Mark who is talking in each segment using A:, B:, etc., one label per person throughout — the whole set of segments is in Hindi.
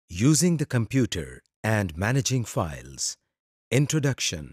A: Using the computer and managing files. Introduction.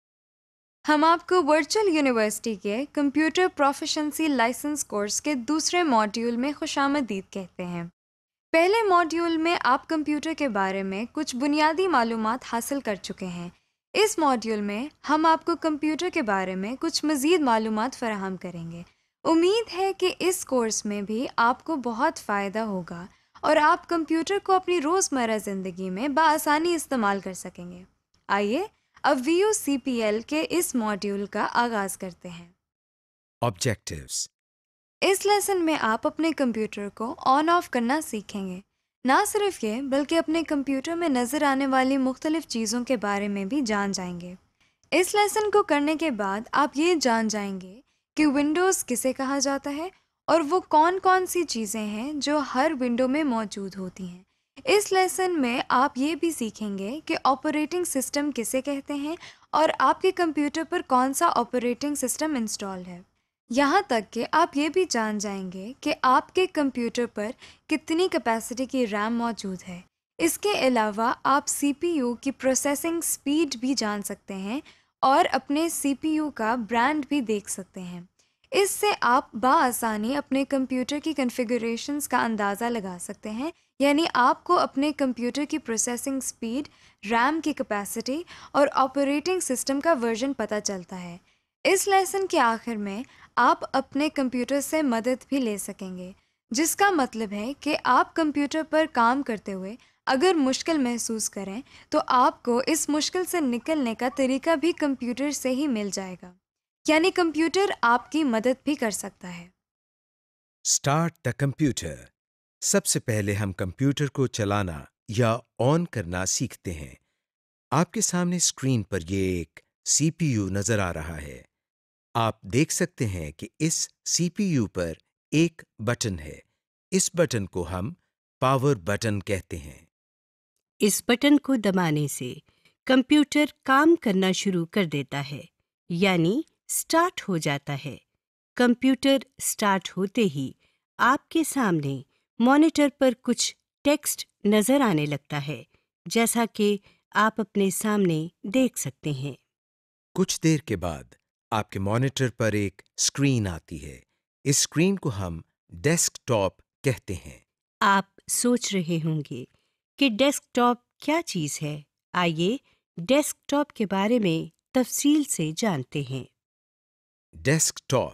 B: हम आपको वर्चुअल यूनिवर्सिटी के कंप्यूटर प्रोफिशिएंसी लाइसेंस कोर्स के दूसरे मॉड्यूल में खुशामदीद कहते हैं। पहले मॉड्यूल में आप कंप्यूटर के बारे में कुछ बुनियादी मालूमात हासिल कर चुके हैं। इस मॉड्यूल में हम आपको कंप्यूटर के बारे में कुछ मज़ीद मालूमात फराहम करेंगे। उम्मीद है कि इस कोर्स में भी आपको बहुत फ़ायदा होगा और आप कंप्यूटर को अपनी रोज़मर्रा ज़िंदगी में बआसानी इस्तेमाल कर सकेंगे। आइए अब VUCPL के इस मॉड्यूल का आगाज़ करते हैं।
A: Objectives.
B: इस लेसन में आप अपने कंप्यूटर को ऑन ऑफ करना सीखेंगे। ना सिर्फ ये बल्कि अपने कंप्यूटर में नज़र आने वाली मुख्तलिफ चीज़ों के बारे में भी जान जाएंगे। इस लेसन को करने के बाद आप ये जान जाएंगे कि विंडोज़ किसे कहा जाता है और वो कौन कौन सी चीज़ें हैं जो हर विंडो में मौजूद होती हैं। इस लेसन में आप ये भी सीखेंगे कि ऑपरेटिंग सिस्टम किसे कहते हैं और आपके कंप्यूटर पर कौन सा ऑपरेटिंग सिस्टम इंस्टॉल है। यहाँ तक कि आप ये भी जान जाएंगे कि आपके कंप्यूटर पर कितनी कैपेसिटी की रैम मौजूद है। इसके अलावा आप CPU की प्रोसेसिंग स्पीड भी जान सकते हैं और अपने CPU का ब्रांड भी देख सकते हैं। इससे आप बाआसानी अपने कंप्यूटर की कॉन्फ़िगरेशंस का अंदाज़ा लगा सकते हैं, यानी आपको अपने कंप्यूटर की प्रोसेसिंग स्पीड, रैम की कैपेसिटी और ऑपरेटिंग सिस्टम का वर्जन पता चलता है। इस लेसन के आखिर में आप अपने कंप्यूटर से मदद भी ले सकेंगे, जिसका मतलब है कि आप कंप्यूटर पर काम करते हुए अगर मुश्किल महसूस करें तो आपको इस मुश्किल से निकलने का तरीका भी कंप्यूटर से ही मिल जाएगा, यानी कंप्यूटर आपकी मदद भी कर सकता है।
A: Start the computer. सबसे पहले हम कंप्यूटर को चलाना या ऑन करना सीखते हैं। आपके सामने स्क्रीन पर ये एक CPU नजर आ रहा है। आप देख सकते हैं कि इस CPU पर एक बटन है। इस बटन को हम पावर बटन कहते हैं।
C: इस बटन को दबाने से कंप्यूटर काम करना शुरू कर देता है, यानी स्टार्ट हो जाता है। कंप्यूटर स्टार्ट होते ही आपके सामने मॉनिटर पर कुछ टेक्स्ट नजर आने लगता है, जैसा कि आप अपने सामने देख सकते हैं।
A: कुछ देर के बाद आपके मॉनिटर पर एक स्क्रीन आती है। इस स्क्रीन को हम डेस्कटॉप कहते हैं।
C: आप सोच रहे होंगे कि डेस्कटॉप क्या चीज़ है। आइए डेस्कटॉप के बारे में तफसील से जानते हैं।
A: डेस्कटॉप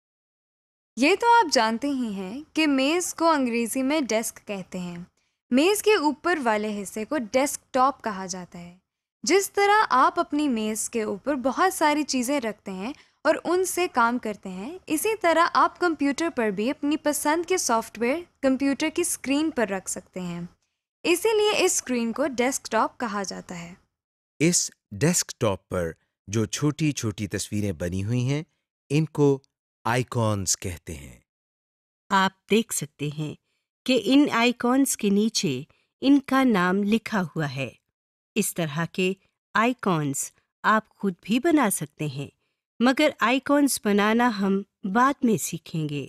B: ये तो आप जानते ही हैं कि मेज़ को अंग्रेज़ी में डेस्क कहते हैं। मेज़ के ऊपर वाले हिस्से को डेस्कटॉप कहा जाता है। जिस तरह आप अपनी मेज़ के ऊपर बहुत सारी चीज़ें रखते हैं और उनसे काम करते हैं, इसी तरह आप कंप्यूटर पर भी अपनी पसंद के सॉफ्टवेयर कंप्यूटर की स्क्रीन पर रख सकते हैं। इसीलिए इस स्क्रीन को डेस्कटॉप कहा जाता है।
A: इस डेस्कटॉप पर जो छोटी छोटी तस्वीरें बनी हुई हैं, इनको आइकॉन्स कहते हैं।
C: आप देख सकते हैं कि इन आइकॉन्स के नीचे इनका नाम लिखा हुआ है। इस तरह के आइकॉन्स आप खुद भी बना सकते हैं, मगर आइकॉन्स बनाना हम बाद में सीखेंगे।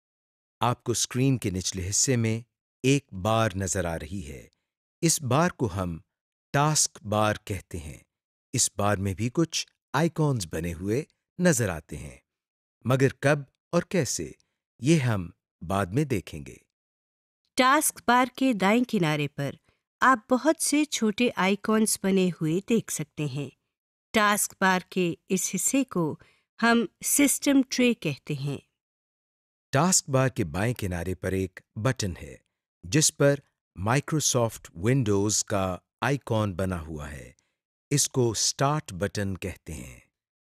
A: आपको स्क्रीन के निचले हिस्से में एक बार नजर आ रही है। इस बार को हम टास्क बार कहते हैं। इस बार में भी कुछ आइकॉन्स बने हुए नजर आते हैं, मगर कब और कैसे ये हम बाद में देखेंगे।
C: टास्क बार के दाएं किनारे पर आप बहुत से छोटे आइकॉन्स बने हुए देख सकते हैं। टास्क बार के इस हिस्से को हम सिस्टम ट्रे कहते हैं।
A: टास्क बार के बाएं किनारे पर एक बटन है, जिस पर माइक्रोसॉफ्ट विंडोज का आइकॉन बना हुआ है। इसको स्टार्ट बटन कहते हैं।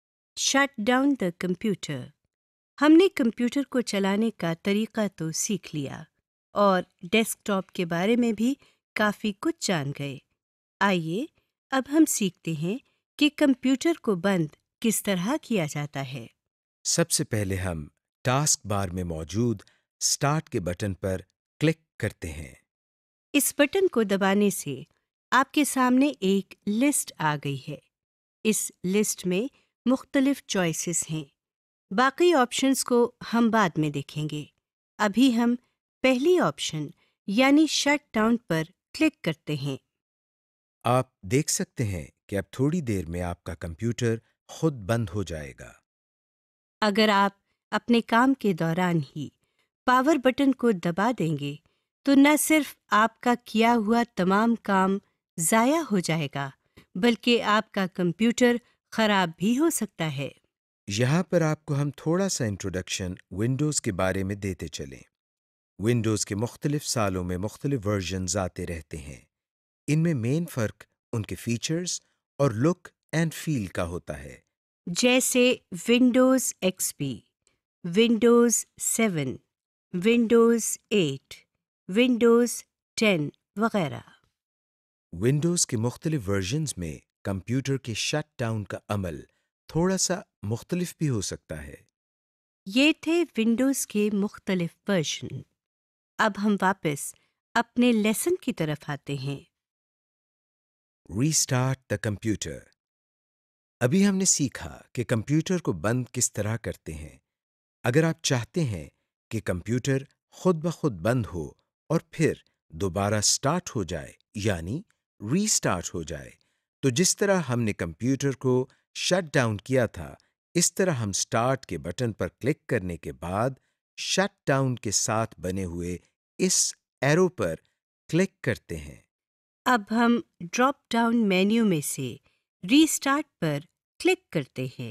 C: Shut down the computer. हमने कंप्यूटर को चलाने का तरीका तो सीख लिया और डेस्कटॉप के बारे में भी काफ़ी कुछ जान गए। आइए अब हम सीखते हैं कि कंप्यूटर को बंद किस तरह किया जाता है।
A: सबसे पहले हम टास्क बार में मौजूद स्टार्ट के बटन पर क्लिक करते हैं।
C: इस बटन को दबाने से आपके सामने एक लिस्ट आ गई है। इस लिस्ट में मुख्तलिफ चॉइसेस हैं। बाकी ऑप्शंस को हम बाद में देखेंगे। अभी हम पहली ऑप्शन यानी शट डाउन पर क्लिक करते हैं।
A: आप देख सकते हैं कि अब थोड़ी देर में आपका कंप्यूटर खुद बंद हो जाएगा।
C: अगर आप अपने काम के दौरान ही पावर बटन को दबा देंगे तो न सिर्फ आपका किया हुआ तमाम काम ज़ाया हो जाएगा, बल्कि आपका कंप्यूटर खराब भी हो सकता है।
A: यहाँ पर आपको हम थोड़ा सा इंट्रोडक्शन विंडोज़ के बारे में देते चलें। विंडोज़ के मुख्तलिफ सालों में मुख्तलिफ वर्जन्स आते रहते हैं। इनमें मेन फ़र्क उनके फीचर्स और लुक एंड फील का होता है।
C: जैसे Windows XP, Windows 7, Windows 8, Windows 10 वगैरह।
A: विंडोज़ के मुख्तलिफ वर्जन्स में कंप्यूटर के शट डाउन का अमल थोड़ा सा मुख्तलिफ भी हो सकता है।
C: ये थे विंडोज़ के मुख्तलिफ वर्जन। अब हम वापस अपने लेसन की तरफ आते हैं।
A: Restart the computer. अभी हमने सीखा कि कंप्यूटर को बंद किस तरह करते हैं। अगर आप चाहते हैं कि कंप्यूटर खुद ब खुद बंद हो और फिर दोबारा स्टार्ट हो जाए, यानी रीस्टार्ट हो जाए, तो जिस तरह हमने कंप्यूटर को शट डाउन किया था, इस तरह हम स्टार्ट के बटन पर क्लिक करने के बाद शट डाउन के साथ बने हुए इस एरो पर क्लिक करते हैं।
C: अब हम ड्रॉप डाउन मेन्यू में से रीस्टार्ट पर क्लिक करते हैं।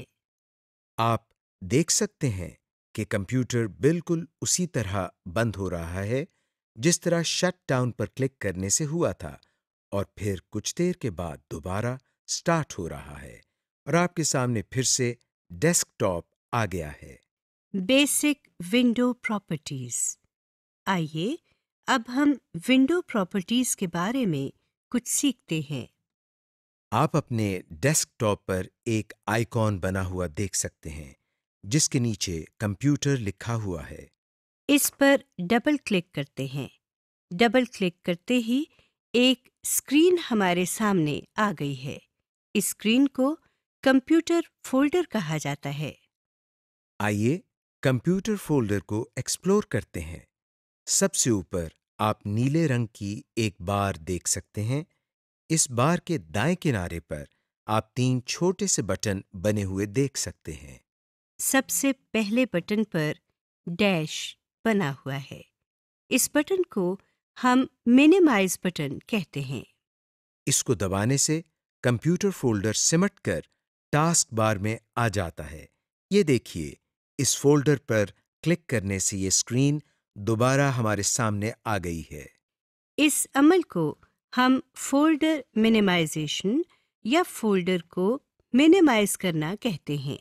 A: आप देख सकते हैं कि कंप्यूटर बिल्कुल उसी तरह बंद हो रहा है जिस तरह शट डाउन पर क्लिक करने से हुआ था, और फिर कुछ देर के बाद दोबारा स्टार्ट हो रहा है और आपके सामने फिर से डेस्कटॉप आ गया है।
C: Basic window properties. आइए अब हम विंडो प्रॉपर्टीज के बारे में कुछ सीखते हैं।
A: आप अपने डेस्कटॉप पर एक आइकॉन बना हुआ देख सकते हैं जिसके नीचे कंप्यूटर लिखा हुआ है।
C: इस पर डबल क्लिक करते हैं। डबल क्लिक करते ही एक स्क्रीन हमारे सामने आ गई है। इस स्क्रीन को कंप्यूटर फोल्डर कहा जाता है।
A: आइए कंप्यूटर फोल्डर को एक्सप्लोर करते हैं। सबसे ऊपर आप नीले रंग की एक बार देख सकते हैं। इस बार के दाएं किनारे पर आप 3 छोटे से बटन बने हुए देख सकते हैं।
C: सबसे पहले बटन पर डैश बना हुआ है। इस बटन को हम मिनिमाइज बटन कहते हैं।
A: इसको दबाने से कंप्यूटर फोल्डर सिमट कर टास्क बार में आ जाता है। ये देखिए, इस फोल्डर पर क्लिक करने से ये स्क्रीन दोबारा हमारे सामने आ गई है।
C: इस अमल को हम फोल्डर मिनिमाइजेशन या फोल्डर को मिनिमाइज करना कहते हैं।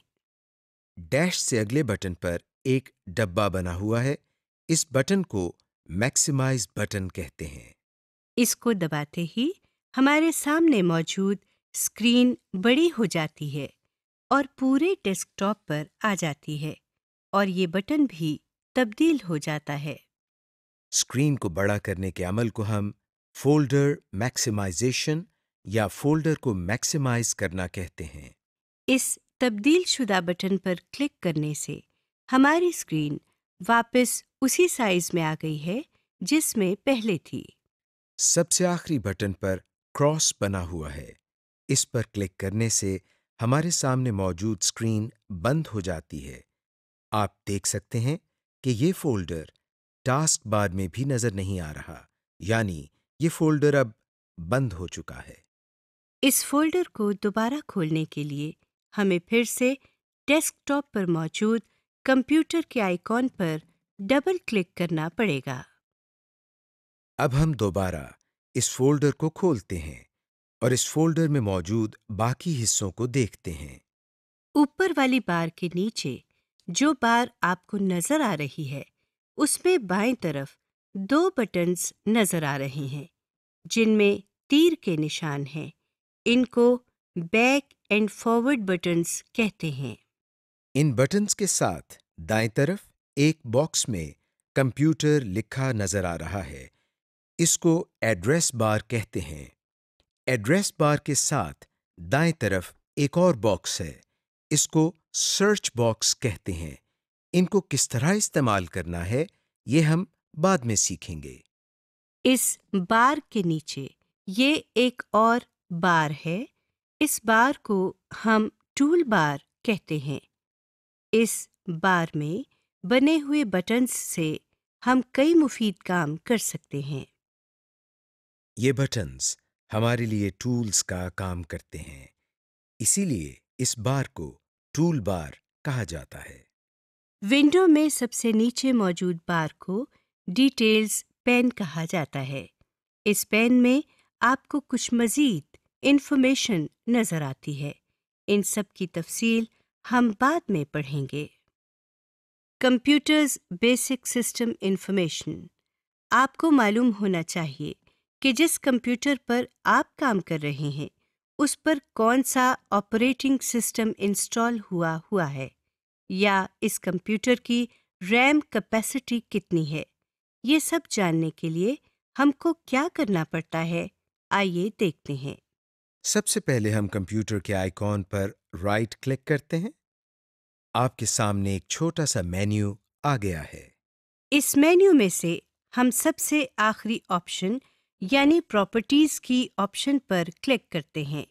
A: डैश से अगले बटन पर एक डब्बा बना हुआ है। इस बटन को मैक्सिमाइज बटन कहते हैं।
C: इसको दबाते ही हमारे सामने मौजूद स्क्रीन बड़ी हो जाती है और पूरे डेस्कटॉप पर आ जाती है, और ये बटन भी तब्दील हो जाता है।
A: स्क्रीन को बड़ा करने के अमल को हम फोल्डर मैक्सिमाइजेशन या फोल्डर को मैक्सिमाइज करना कहते हैं।
C: इस तब्दील शुदा बटन पर क्लिक करने से हमारी स्क्रीन वापस उसी साइज में आ गई है जिसमें पहले थी।
A: सबसे आखिरी बटन पर क्रॉस बना हुआ है। इस पर क्लिक करने से हमारे सामने मौजूद स्क्रीन बंद हो जाती है। आप देख सकते हैं कि ये फोल्डर टास्क बार में भी नजर नहीं आ रहा, यानी ये फोल्डर अब बंद हो चुका है।
C: इस फोल्डर को दोबारा खोलने के लिए हमें फिर से डेस्कटॉप पर मौजूद कंप्यूटर के आइकॉन पर डबल क्लिक करना पड़ेगा।
A: अब हम दोबारा इस फोल्डर को खोलते हैं और इस फोल्डर में मौजूद बाकी हिस्सों को देखते हैं।
C: ऊपर वाली बार के नीचे जो बार आपको नजर आ रही है, उसमें बाएं तरफ 2 बटन्स नजर आ रहे हैं जिनमें तीर के निशान हैं। इनको बैक एंड फॉरवर्ड बटन्स कहते हैं।
A: इन बटन्स के साथ दाएं तरफ एक बॉक्स में कंप्यूटर लिखा नजर आ रहा है। इसको एड्रेस बार कहते हैं। एड्रेस बार के साथ दाएं तरफ एक और बॉक्स है। इसको सर्च बॉक्स कहते हैं। इनको किस तरह इस्तेमाल करना है, ये हम बाद में सीखेंगे।
C: इस बार के नीचे ये एक और बार है। इस बार को हम टूल बार कहते हैं। इस बार में बने हुए बटन्स से हम कई मुफीद काम कर सकते हैं।
A: ये बटन्स हमारे लिए टूल्स का काम करते हैं, इसीलिए इस बार को टूल बार कहा जाता है।
C: विंडो में सबसे नीचे मौजूद बार को डिटेल्स पेन कहा जाता है। इस पेन में आपको कुछ मज़ीद इंफॉर्मेशन नज़र आती है। इन सब की तफसील हम बाद में पढ़ेंगे। Computers basic system information. आपको मालूम होना चाहिए कि जिस कंप्यूटर पर आप काम कर रहे हैं उस पर कौन सा ऑपरेटिंग सिस्टम इंस्टॉल हुआ है, या इस कंप्यूटर की रैम कैपेसिटी कितनी है। ये सब जानने के लिए हमको क्या करना पड़ता है, आइए देखते हैं।
A: सबसे पहले हम कंप्यूटर के आइकॉन पर राइट क्लिक करते हैं। आपके सामने एक छोटा सा मेन्यू आ गया है।
C: इस मेन्यू में से हम सबसे आखिरी ऑप्शन यानी प्रॉपर्टीज की ऑप्शन पर क्लिक करते हैं।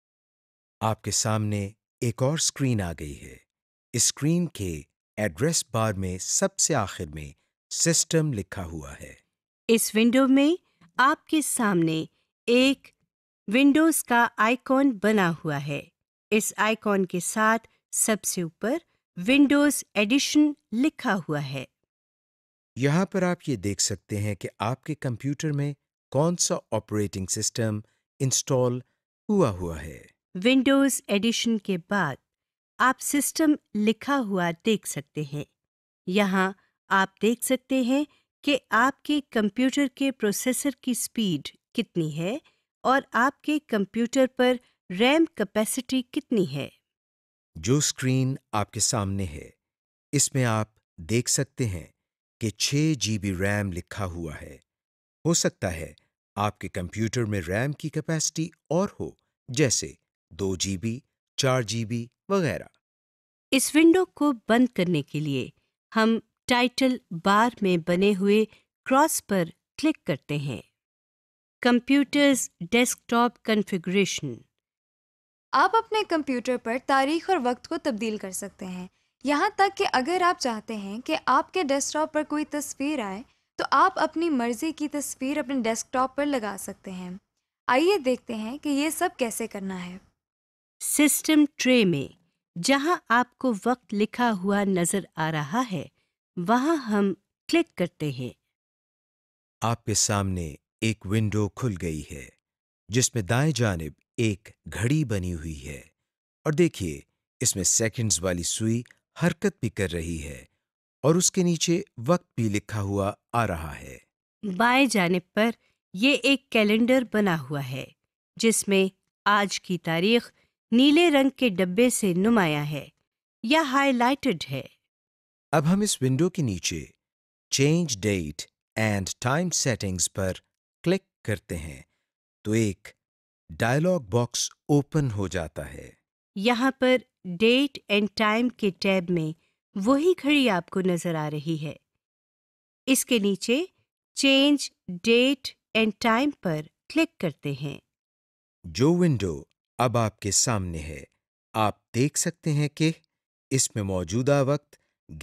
A: आपके सामने एक और स्क्रीन आ गई है। इस स्क्रीन के एड्रेस बार में सबसे आखिर में सिस्टम लिखा हुआ है।
C: इस विंडो में आपके सामने एक विंडोज का आइकॉन बना हुआ है। इस आइकॉन के साथ सबसे ऊपर विंडोज एडिशन लिखा हुआ है।
A: यहाँ पर आप ये देख सकते हैं कि आपके कंप्यूटर में कौन सा ऑपरेटिंग सिस्टम इंस्टॉल हुआ है।
C: विंडोज एडिशन के बाद आप सिस्टम लिखा हुआ देख सकते हैं। यहाँ आप देख सकते हैं कि आपके कंप्यूटर के प्रोसेसर की स्पीड कितनी है और आपके कंप्यूटर पर रैम कैपेसिटी कितनी है।
A: जो स्क्रीन आपके सामने है, इसमें आप देख सकते हैं कि 6 GB रैम लिखा हुआ है। हो सकता है आपके कंप्यूटर में रैम की कैपेसिटी और हो, जैसे 2 GB, 4 GB वगैरह।
C: इस विंडो को बंद करने के लिए हम टाइटल बार में बने हुए क्रॉस पर क्लिक करते हैं। Computers desktop configuration.
B: आप अपने कंप्यूटर पर तारीख और वक्त को तब्दील कर सकते हैं, यहाँ तक कि अगर आप चाहते हैं कि आपके डेस्कटॉप पर कोई तस्वीर आए तो आप अपनी मर्ज़ी की तस्वीर अपने डेस्कटॉप पर लगा सकते हैं। आइए देखते हैं कि ये सब कैसे करना है।
C: सिस्टम ट्रे में जहां आपको वक्त लिखा हुआ नजर आ रहा है वहां हम क्लिक करते हैं।
A: आपके सामने एक विंडो खुल गई है, जिसमें दाएं जानिब एक घड़ी बनी हुई है। और देखिए, इसमें सेकंड्स वाली सुई हरकत भी कर रही है और उसके नीचे वक्त भी लिखा हुआ आ रहा है।
C: बाएं जानिब पर ये एक कैलेंडर बना हुआ है जिसमें आज की तारीख नीले रंग के डब्बे से नुमाया है या हाइलाइटेड है।
A: अब हम इस विंडो के नीचे change date and time settings पर क्लिक करते हैं तो एक डायलॉग बॉक्स ओपन हो जाता है।
C: यहाँ पर डेट एंड टाइम के टैब में वही घड़ी आपको नजर आ रही है। इसके नीचे चेंज डेट एंड टाइम पर क्लिक करते हैं।
A: जो विंडो अब आपके सामने है, आप देख सकते हैं कि इसमें मौजूदा वक्त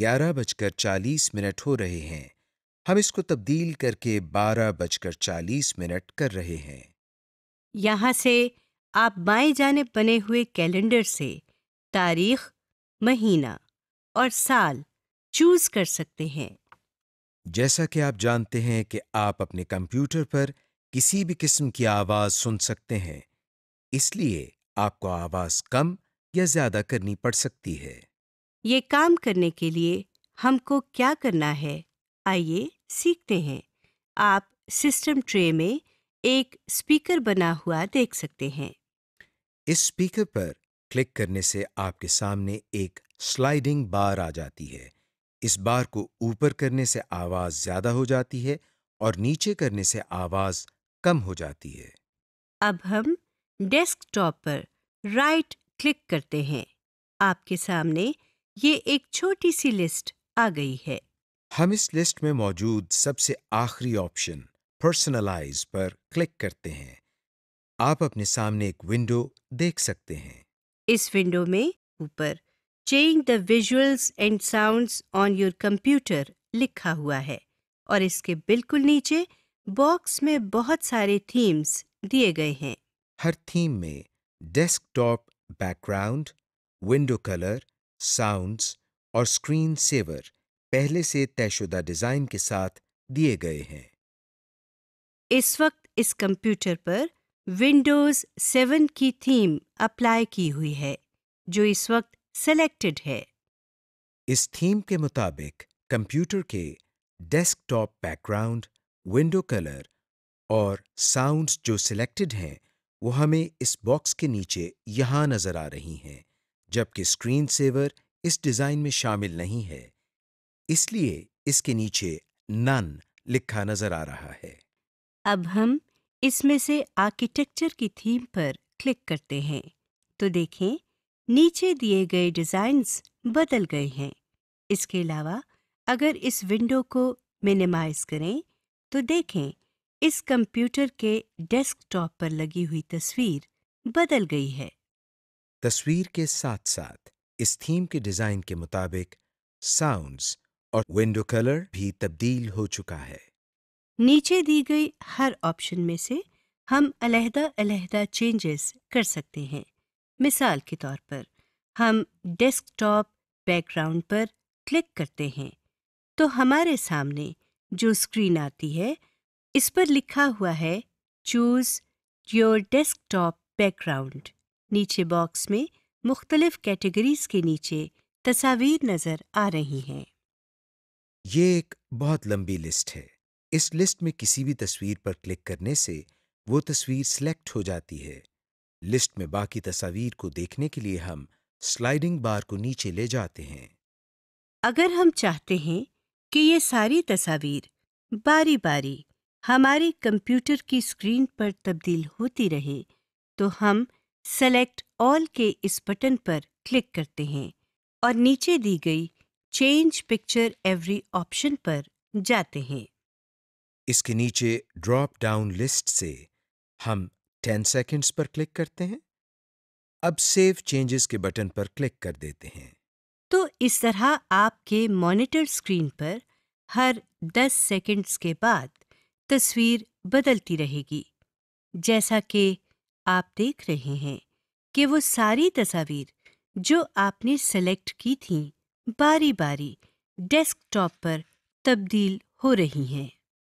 A: 11:40 हो रहे हैं। हम इसको तब्दील करके 12:40 कर रहे हैं।
C: यहाँ से आप बाएं जानिब बने हुए कैलेंडर से तारीख, महीना और साल चूज कर सकते हैं।
A: जैसा कि आप जानते हैं कि आप अपने कंप्यूटर पर किसी भी किस्म की आवाज़ सुन सकते हैं, इसलिए आपको आवाज़ कम या ज़्यादा करनी पड़ सकती है।
C: ये काम करने के लिए हमको क्या करना है, आइए सीखते हैं। आप सिस्टम ट्रे में एक स्पीकर बना हुआ देख सकते हैं।
A: इस स्पीकर पर क्लिक करने से आपके सामने एक स्लाइडिंग बार आ जाती है। इस बार को ऊपर करने से आवाज़ ज़्यादा हो जाती है और नीचे करने से आवाज़ कम हो जाती है।
C: अब हम डेस्कटॉप पर राइट क्लिक करते हैं। आपके सामने ये एक छोटी सी लिस्ट आ गई है।
A: हम इस लिस्ट में मौजूद सबसे आखिरी ऑप्शन पर्सनलाइज पर क्लिक करते हैं, आप अपने सामने एक विंडो देख सकते हैं।
C: इस विंडो में ऊपर change the visuals and sounds on your computer लिखा हुआ है और इसके बिल्कुल नीचे बॉक्स में बहुत सारे थीम्स दिए गए हैं।
A: हर थीम में desktop background, window colour, sounds और स्क्रीन सेवर पहले से तयशुदा डिजाइन के साथ दिए गए हैं।
C: इस वक्त इस कंप्यूटर पर विंडोज 7 की थीम अप्लाई की हुई है जो इस वक्त सेलेक्टेड है।
A: इस थीम के मुताबिक कंप्यूटर के डेस्कटॉप बैकग्राउंड, विंडो कलर और साउंड्स जो सिलेक्टेड हैं वो हमें इस बॉक्स के नीचे यहाँ नजर आ रही हैं, जबकि स्क्रीन सेवर इस डिजाइन में शामिल नहीं है, इसलिए इसके नीचे नन लिखा नजर आ रहा है।
C: अब हम इसमें से आर्किटेक्चर की थीम पर क्लिक करते हैं तो देखें नीचे दिए गए डिज़ाइंस बदल गए हैं। इसके अलावा अगर इस विंडो को मिनिमाइज करें तो देखें इस कंप्यूटर के डेस्कटॉप पर लगी हुई तस्वीर बदल गई है।
A: तस्वीर के साथ साथ इस थीम के डिजाइन के मुताबिक साउंड्स और विंडो कलर भी तब्दील हो चुका है।
C: नीचे दी गई हर ऑप्शन में से हम अलहदा-अलहदा चेंजेस कर सकते हैं। मिसाल के तौर पर हम डेस्कटॉप बैकग्राउंड पर क्लिक करते हैं तो हमारे सामने जो स्क्रीन आती है इस पर लिखा हुआ है चूज योर डेस्कटॉप बैकग्राउंड। नीचे बॉक्स में मुख्तलिफ कैटेगरीज के नीचे तस्वीर नजर आ रही हैं।
A: ये एक बहुत लंबी लिस्ट है। इस लिस्ट में किसी भी तस्वीर पर क्लिक करने से वो तस्वीर सिलेक्ट हो जाती है। लिस्ट में बाकी तस्वीर को देखने के लिए हम स्लाइडिंग बार को नीचे ले जाते हैं।
C: अगर हम चाहते हैं कि ये सारी तस्वीर बारी बारी हमारे कंप्यूटर की स्क्रीन पर तब्दील होती रहे तो हम सेलेक्ट ऑल के इस बटन पर क्लिक करते हैं और नीचे दी गई चेंज पिक्चर एवरी ऑप्शन पर जाते हैं।
A: इसके नीचे ड्रॉप डाउन लिस्ट से हम 10 सेकंड्स पर क्लिक करते हैं। अब सेव चेंजेस के बटन पर क्लिक कर देते हैं।
C: तो इस तरह आपके मॉनिटर स्क्रीन पर हर 10 सेकंड्स के बाद तस्वीर बदलती रहेगी। जैसा कि आप देख रहे हैं कि वो सारी तस्वीर जो आपने सेलेक्ट की थीं बारी बारी डेस्कटॉप पर तब्दील हो रही हैं।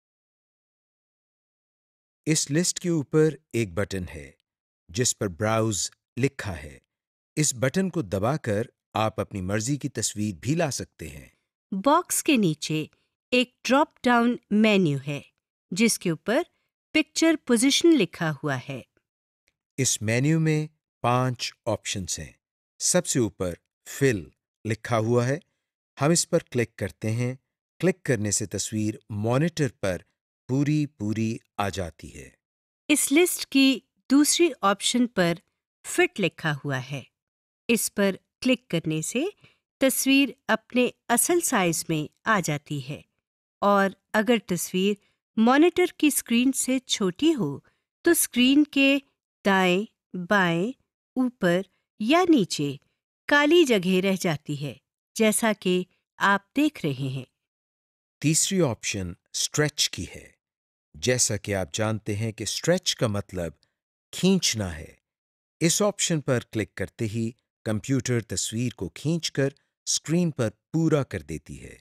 A: इस लिस्ट के ऊपर एक बटन है जिस पर ब्राउज लिखा है। इस बटन को दबाकर आप अपनी मर्जी की तस्वीर भी ला सकते हैं।
C: बॉक्स के नीचे एक ड्रॉप डाउन मेन्यू है जिसके ऊपर पिक्चर पोजीशन लिखा हुआ है।
A: इस मेन्यू में 5 ऑप्शंस हैं। सबसे ऊपर फिल लिखा हुआ है। हम इस पर क्लिक करते हैं। क्लिक करने से तस्वीर मॉनिटर पर पूरी पूरी आ जाती है।
C: इस लिस्ट की दूसरी ऑप्शन पर फिट लिखा हुआ है। इस पर क्लिक करने से तस्वीर अपने असल साइज में आ जाती है और अगर तस्वीर मॉनिटर की स्क्रीन से छोटी हो तो स्क्रीन के दाएं, बाएं, ऊपर या नीचे काली जगह रह जाती है जैसा कि आप देख रहे हैं।
A: तीसरी ऑप्शन स्ट्रेच की है। जैसा कि आप जानते हैं कि स्ट्रेच का मतलब खींचना है। इस ऑप्शन पर क्लिक करते ही कंप्यूटर तस्वीर को खींचकर स्क्रीन पर पूरा कर देती है।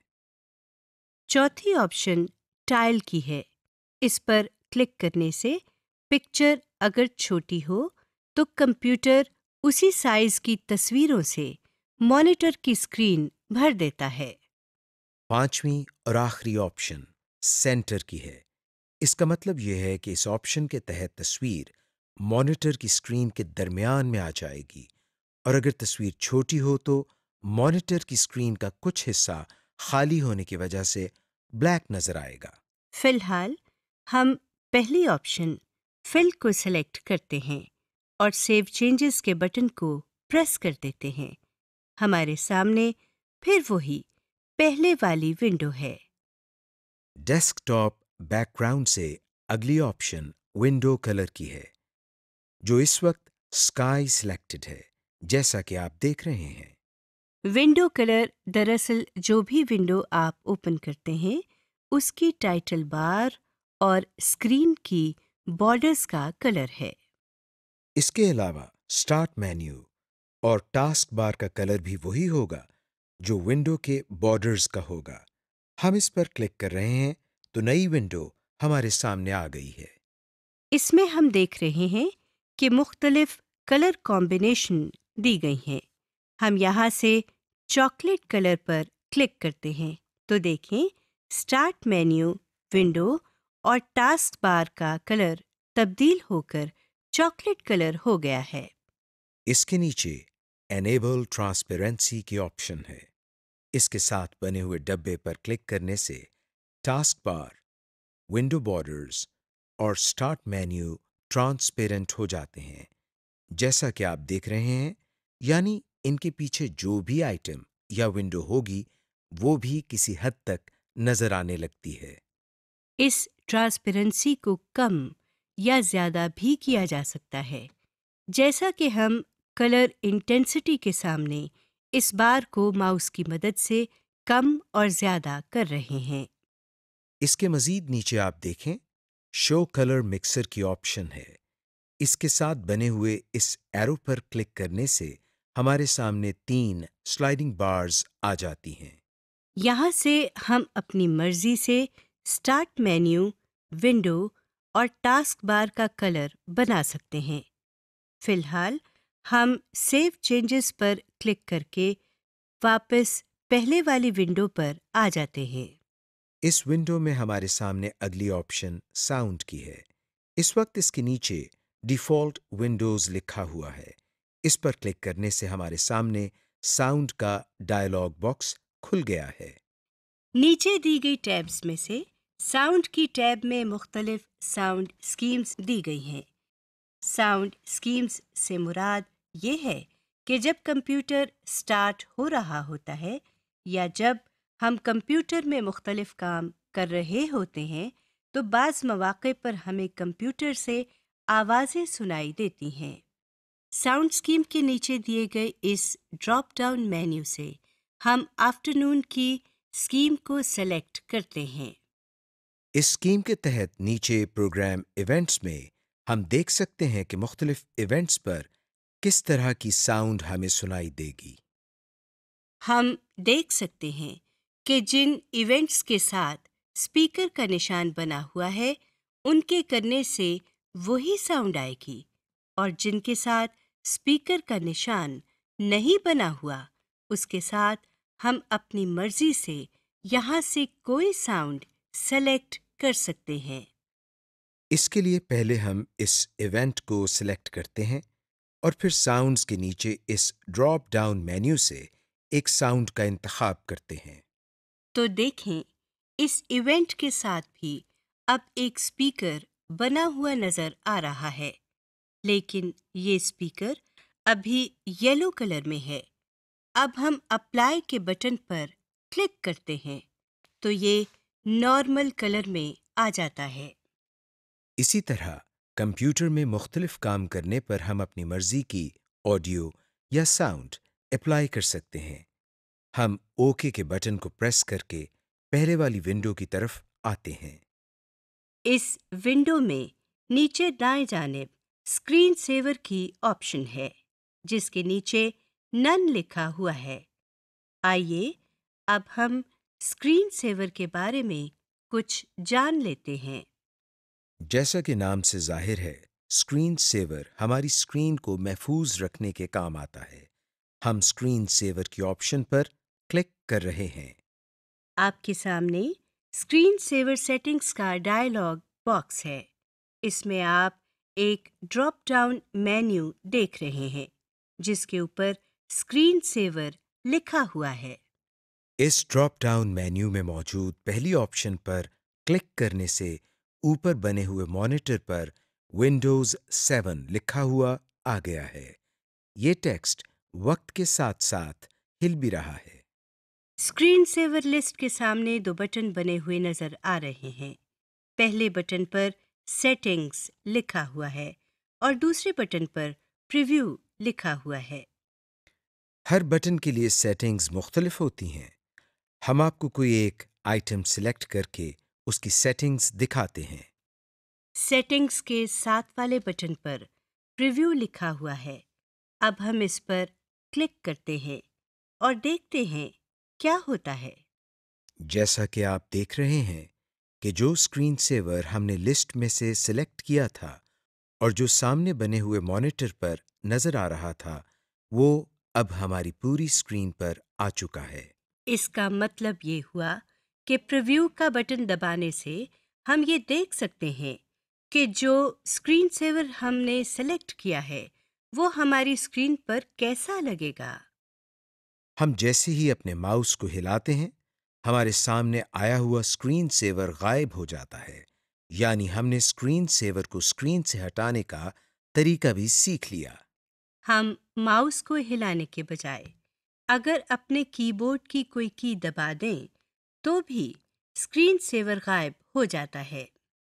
C: चौथी ऑप्शन टाइल की है। इस पर क्लिक करने से पिक्चर अगर छोटी हो तो कंप्यूटर उसी साइज की तस्वीरों से मॉनिटर की स्क्रीन भर देता है।
A: पांचवी और आखिरी ऑप्शन सेंटर की है। इसका मतलब यह है कि इस ऑप्शन के तहत तस्वीर मॉनिटर की स्क्रीन के दरमियान में आ जाएगी और अगर तस्वीर छोटी हो तो मॉनिटर की स्क्रीन का कुछ हिस्सा खाली होने की वजह से ब्लैक नजर आएगा।
C: फिलहाल हम पहली ऑप्शन फिल को सेलेक्ट करते हैं और सेव चेंजेस के बटन को प्रेस कर देते हैं। हमारे सामने फिर वही पहले वाली विंडो है।
A: डेस्कटॉप बैकग्राउंड से अगली ऑप्शन विंडो कलर की है, जो इस वक्त स्काई सिलेक्टेड है, जैसा कि आप देख रहे हैं।
C: विंडो कलर दरअसल जो भी विंडो आप ओपन करते हैं उसकी टाइटल बार और स्क्रीन की बॉर्डर्स का कलर है।
A: इसके अलावा स्टार्ट मेन्यू और टास्क बार का कलर भी वही होगा जो विंडो के बॉर्डर्स का होगा। हम इस पर क्लिक कर रहे हैं तो नई विंडो हमारे सामने आ गई है।
C: इसमें हम देख रहे हैं कि मुख्तलिफ कलर कॉम्बिनेशन दी गई हैं। हम यहाँ से चॉकलेट कलर पर क्लिक करते हैं तो देखें स्टार्ट मेन्यू, विंडो और टास्क बार का कलर तब्दील होकर चॉकलेट कलर हो गया है।
A: इसके नीचे एनेबल ट्रांसपेरेंसी की ऑप्शन है। इसके साथ बने हुए डब्बे पर क्लिक करने से टास्क बार, विंडो बॉर्डर्स और स्टार्ट मेन्यू ट्रांसपेरेंट हो जाते हैं, जैसा कि आप देख रहे हैं। यानी इनके पीछे जो भी आइटम या विंडो होगी वो भी किसी हद तक नजर आने लगती है।
C: इस ट्रांसपेरेंसी को कम या ज़्यादा भी किया जा सकता है, जैसा कि हम कलर इंटेंसिटी के सामने इस बार को माउस की मदद से कम और ज़्यादा कर रहे हैं।
A: इसके मजीद नीचे आप देखें, शो कलर मिक्सर की ऑप्शन है। इसके साथ बने हुए इस एरो पर क्लिक करने से हमारे सामने 3 स्लाइडिंग बार्स आ जाती हैं।
C: यहाँ से हम अपनी मर्जी से स्टार्ट मेन्यू, विंडो और टास्क बार का कलर बना सकते हैं। फिलहाल हम सेव चेंजेस पर क्लिक करके वापस पहले वाली विंडो पर आ जाते हैं।
A: इस विंडो में हमारे सामने अगली ऑप्शन साउंड की है। इस वक्त इसके नीचे डिफ़ॉल्ट विंडोज़ लिखा हुआ है। इस पर क्लिक करने से हमारे सामने साउंड का डायलॉग बॉक्स खुल गया है।
C: नीचे दी गई टैब्स में से साउंड की टैब में मुख्तलिफ साउंड स्कीम्स दी गई हैं। साउंड स्कीम्स से मुराद ये है कि जब कंप्यूटर स्टार्ट हो रहा होता है या जब हम कंप्यूटर में मुख्तलिफ काम कर रहे होते हैं तो बाज़ मौक़े पर हमें कंप्यूटर से आवाज़ें सुनाई देती हैं। साउंड स्कीम के नीचे दिए गए इस ड्रॉप डाउन मेन्यू से हम आफ्टरनून की स्कीम को सेलेक्ट करते हैं।
A: इस स्कीम के तहत नीचे प्रोग्राम इवेंट्स में हम देख सकते हैं कि मुख्तलिफ इवेंट्स पर किस तरह की साउंड हमें सुनाई देगी।
C: हम देख सकते हैं कि जिन इवेंट्स के साथ स्पीकर का निशान बना हुआ है उनके करने से वही साउंड आएगी और जिनके साथ स्पीकर का निशान नहीं बना हुआ उसके साथ हम अपनी मर्जी से यहाँ से कोई साउंड सेलेक्ट कर सकते हैं।
A: इसके लिए पहले हम इस इवेंट को सिलेक्ट करते हैं और फिर साउंड्स के नीचे इस ड्रॉप डाउन मेन्यू से एक साउंड का इंतखाब करते हैं।
C: तो देखें इस इवेंट के साथ भी अब एक स्पीकर बना हुआ नजर आ रहा है, लेकिन ये स्पीकर अभी येलो कलर में है। अब हम अप्लाई के बटन पर क्लिक करते हैं तो ये नॉर्मल कलर में आ जाता है।
A: इसी तरह कंप्यूटर में मुख्तलिफ काम करने पर हम अपनी मर्जी की ऑडियो या साउंड अप्लाई कर सकते हैं। हम ओके के बटन को प्रेस करके पहले वाली विंडो की तरफ आते हैं।
C: इस विंडो में नीचे दाएं जानिब स्क्रीन सेवर की ऑप्शन है, जिसके नीचे नन लिखा हुआ है। आइए अब हम स्क्रीन सेवर के बारे में कुछ जान लेते हैं।
A: जैसा कि नाम से जाहिर है, स्क्रीन सेवर हमारी स्क्रीन को महफूज रखने के काम आता है। हम स्क्रीन सेवर की ऑप्शन पर क्लिक कर रहे हैं।
C: आपके सामने स्क्रीन सेवर सेटिंग्स का डायलॉग बॉक्स है। इसमें आप एक ड्रॉप डाउन मेन्यू देख रहे हैं जिसके ऊपर स्क्रीन सेवर लिखा हुआ है।
A: इस ड्रॉप डाउन मेन्यू में मौजूद पहली ऑप्शन पर क्लिक करने से ऊपर बने हुए मॉनिटर पर विंडोज 7 लिखा हुआ आ गया है। ये टेक्स्ट वक्त के साथ साथ हिल भी रहा है।
C: स्क्रीन सेवर लिस्ट के सामने दो बटन बने हुए नजर आ रहे हैं। पहले बटन पर सेटिंग्स लिखा हुआ है और दूसरे बटन पर प्रीव्यू लिखा हुआ है।
A: हर बटन के लिए सेटिंग्स मुख्तलिफ होती हैं। हम आपको कोई एक आइटम सिलेक्ट करके उसकी सेटिंग्स दिखाते हैं।
C: सेटिंग्स के साथ वाले बटन पर प्रीव्यू लिखा हुआ है। अब हम इस पर क्लिक करते हैं और देखते हैं क्या होता है।
A: जैसा कि आप देख रहे हैं कि जो स्क्रीन सेवर हमने लिस्ट में से सिलेक्ट किया था और जो सामने बने हुए मॉनिटर पर नजर आ रहा था, वो अब हमारी पूरी स्क्रीन पर आ चुका है।
C: इसका मतलब ये हुआ कि प्रीव्यू का बटन दबाने से हम ये देख सकते हैं कि जो स्क्रीन सेवर हमने सेलेक्ट किया है वो हमारी स्क्रीन पर कैसा लगेगा।
A: हम जैसे ही अपने माउस को हिलाते हैं, हमारे सामने आया हुआ स्क्रीन सेवर गायब हो जाता है। यानी हमने स्क्रीन सेवर को स्क्रीन से हटाने का तरीका भी सीख लिया।
C: हम माउस को हिलाने के बजाय अगर अपने कीबोर्ड की कोई की दबा दें तो भी स्क्रीन सेवर गायब हो जाता है।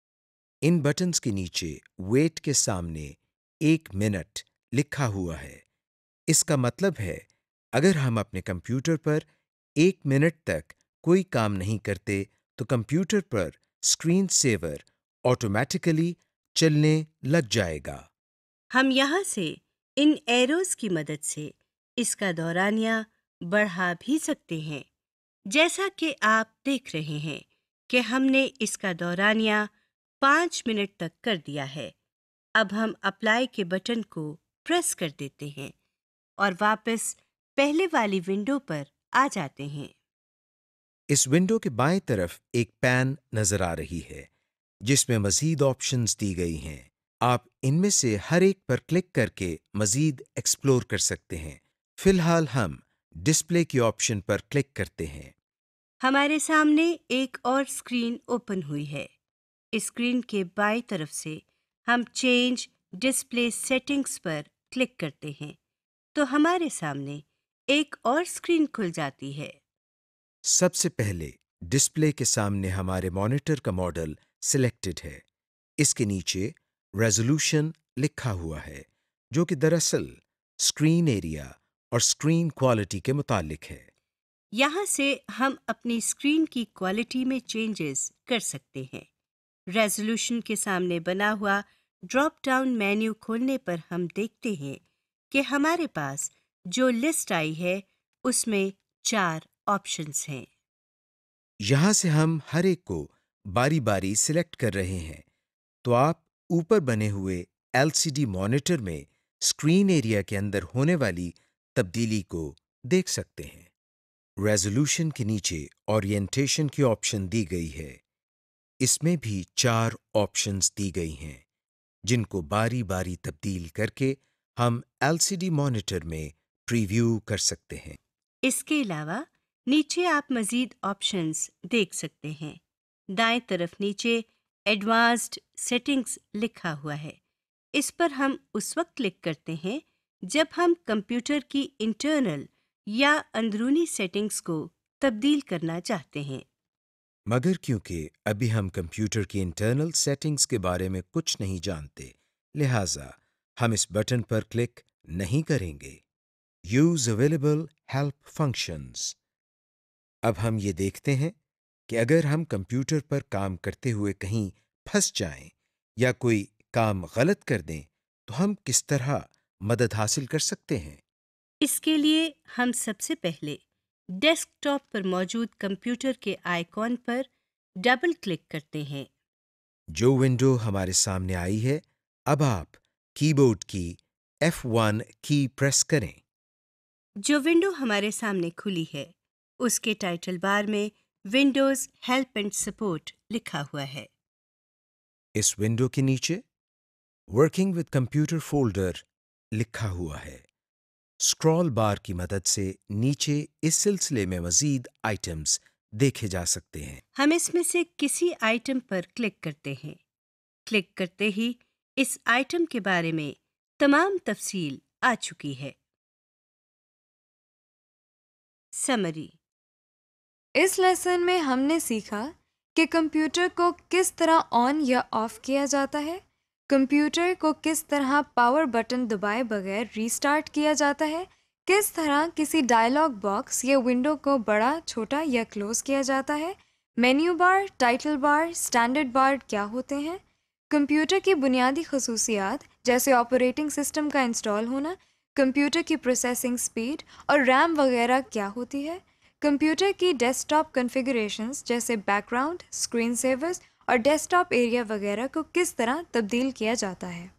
A: इन बटन्स के नीचे वेट के सामने 1 मिनट लिखा हुआ है। इसका मतलब है, अगर हम अपने कंप्यूटर पर 1 मिनट तक कोई काम नहीं करते, तो कंप्यूटर पर स्क्रीन सेवर ऑटोमेटिकली चलने लग जाएगा।
C: हम यहाँ से इन एरोज की मदद से इसका दौरानिया बढ़ा भी सकते हैं। जैसा कि आप देख रहे हैं कि हमने इसका दौरानिया 5 मिनट तक कर दिया है। अब हम अप्लाई के बटन को प्रेस कर देते हैं और वापस पहले वाली विंडो पर आ जाते हैं।
A: इस विंडो के बाएं तरफ एक पैन नजर आ रही है, जिसमें मजीद ऑप्शंस दी गई हैं। आप इनमें से हर एक पर क्लिक करके मजीद एक्सप्लोर कर सकते हैं। फिलहाल हम डिस्प्ले की ऑप्शन पर क्लिक करते हैं।
C: हमारे सामने एक और स्क्रीन ओपन हुई है। इस स्क्रीन के बाईं तरफ से हम चेंज डिस्प्ले सेटिंग्स पर क्लिक करते हैं तो हमारे सामने एक और स्क्रीन खुल जाती है।
A: सबसे पहले डिस्प्ले के सामने हमारे मॉनिटर का मॉडल सिलेक्टेड है। इसके नीचे रेजोल्यूशन लिखा हुआ है, जो कि दरअसल स्क्रीन एरिया और स्क्रीन क्वालिटी के मुतालिक है।
C: यहाँ से हम अपनी स्क्रीन की क्वालिटी में चेंजेस कर सकते हैं। रेजोल्यूशन के सामने बना हुआ ड्रॉप डाउन मेन्यू खोलने पर हम देखते हैं कि हमारे पास जो लिस्ट आई है उसमें 4 ऑप्शंस हैं।
A: यहां से हम हर एक को बारी बारी सिलेक्ट कर रहे हैं, तो आप ऊपर बने हुए एलसीडी मॉनिटर में स्क्रीन एरिया के अंदर होने वाली तब्दीली को देख सकते हैं। रेजोल्यूशन के नीचे ओरिएंटेशन की ऑप्शन दी गई है। इसमें भी 4 ऑप्शंस दी गई हैं, जिनको बारी बारी तब्दील करके हम एलसीडी मॉनिटर में प्रीव्यू कर सकते हैं।
C: इसके अलावा नीचे आप मजीद ऑप्शंस देख सकते हैं। दाएं तरफ नीचे एडवांस्ड सेटिंग्स लिखा हुआ है। इस पर हम उस वक्त क्लिक करते हैं जब हम कंप्यूटर की इंटरनल या अंदरूनी सेटिंग्स को तब्दील करना चाहते हैं।
A: मगर क्योंकि अभी हम कंप्यूटर की इंटरनल सेटिंग्स के बारे में कुछ नहीं जानते, लिहाजा हम इस बटन पर क्लिक नहीं करेंगे। Use available help functions. अब हम ये देखते हैं कि अगर हम कंप्यूटर पर काम करते हुए कहीं फंस जाएं या कोई काम गलत कर दें, तो हम किस तरह मदद हासिल कर सकते हैं।
C: इसके लिए हम सबसे पहले डेस्कटॉप पर मौजूद कंप्यूटर के आइकॉन पर डबल क्लिक करते हैं।
A: जो विंडो हमारे सामने आई है, अब आप कीबोर्ड की F1 की प्रेस करें।
C: जो विंडो हमारे सामने खुली है उसके टाइटल बार में विंडोज हेल्प एंड सपोर्ट लिखा हुआ है।
A: इस विंडो के नीचे वर्किंग विद कंप्यूटर फोल्डर लिखा हुआ है। स्क्रॉल बार की मदद से नीचे इस सिलसिले में मजीद आइटम्स देखे जा सकते हैं।
C: हम इसमें से किसी आइटम पर क्लिक करते हैं। क्लिक करते ही इस आइटम के बारे में तमाम तफसील आ चुकी है। समरी।
B: इस लेसन में हमने सीखा कि कंप्यूटर को किस तरह ऑन या ऑफ किया जाता है, कंप्यूटर को किस तरह पावर बटन दबाए बगैर रीस्टार्ट किया जाता है, किस तरह किसी डायलॉग बॉक्स या विंडो को बड़ा, छोटा या क्लोज किया जाता है, menu bar, title bar, standard bar क्या होते हैं, कंप्यूटर की बुनियादी खसूसियात जैसे ऑपरेटिंग सिस्टम का इंस्टॉल होना, कंप्यूटर की प्रोसेसिंग स्पीड और रैम वगैरह क्या होती है, कंप्यूटर की डेस्कटॉप कॉन्फ़िगरेशंस जैसे बैकग्राउंड, स्क्रीन सेवर्स और डेस्कटॉप एरिया वगैरह को किस तरह तब्दील किया जाता है।